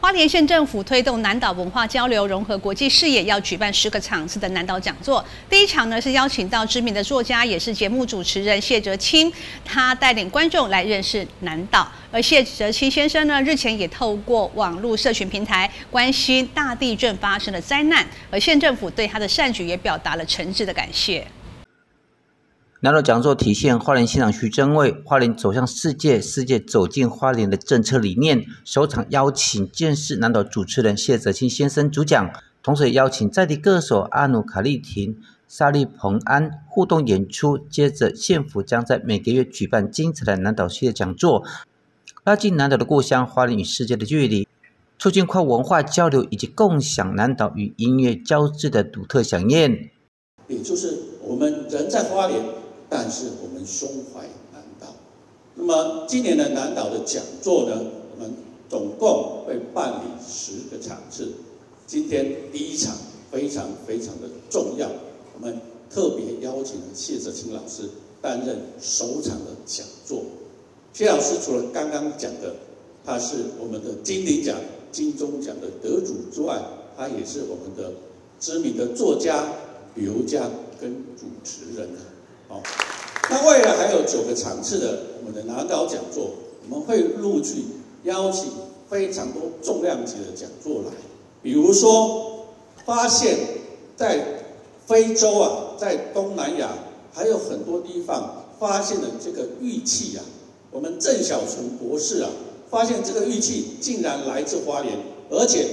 花莲县政府推动南岛文化交流，融合国际视野，要举办10个场次的南岛讲座。第一场呢是邀请到知名的作家，也是节目主持人谢哲青，他带领观众来认识南岛。而谢哲青先生呢，日前也透过网络社群平台关心大地震发生的灾难，而县政府对他的善举也表达了诚挚的感谢。 南岛讲座体现花莲县长徐榛蔚花莲走向世界，世界走进花莲的政策理念。首场邀请见识南岛主持人谢哲青先生主讲，同时也邀请在地歌手阿努卡丽婷、沙利彭安互动演出。接着，县府将在每个月举办精彩的南岛系列讲座，拉近南岛的故乡花莲与世界的距离，促进跨文化交流以及共享南岛与音乐交织的独特飨宴。 也就是我们人在花莲，但是我们胸怀南岛。那么今年的南岛的讲座呢，我们总共会办理10个场次。今天第一场非常的重要，我们特别邀请了谢哲青老师担任首场的讲座。谢老师除了刚刚讲的，他是我们的金鼎奖、金钟奖的得主之外，他也是我们的知名的作家、旅游家跟主持人。那未来还有9个场次的我们的南岛讲座，我们会陆续邀请非常多重量级的讲座来，比如说发现在非洲啊，在东南亚还有很多地方发现了这个玉器啊，我们郑小纯博士啊，发现这个玉器竟然来自花莲，而且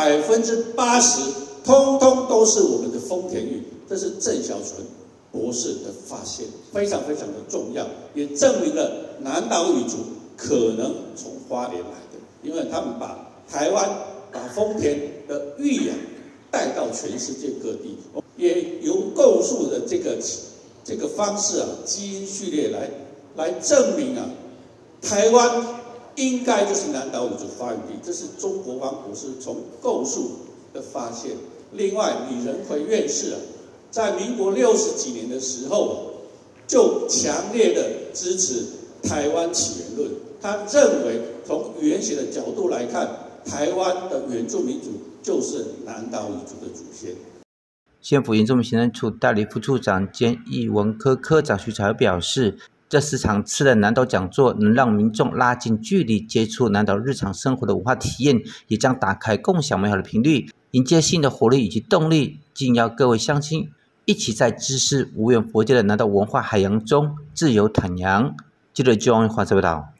80%通通都是我们的丰田玉，这是郑小纯博士的发现，非常的重要，也证明了南岛语族可能从花莲来的，因为他们把台湾、把丰田的玉啊带到全世界各地，也由构树的这个方式啊，基因序列来证明啊，台湾应该就是南岛语族发源地，这是钟国芳博士从构树的发现。另外，李仁奎院士啊，在民国60几年的时候，就强烈的支持台湾起源论。他认为，从语言学的角度来看，台湾的原住民族就是南岛语族的祖先。 县府原住民行政处代理副处长兼艺文科科长徐才表示，这10场次的南岛讲座能让民众拉近距离，接触南岛日常生活的文化体验，也将打开共享美好的频率，迎接新的活力以及动力。敬邀各位乡亲一起在知识无远弗届的南岛文化海洋中自由徜徉。记者就王华报道。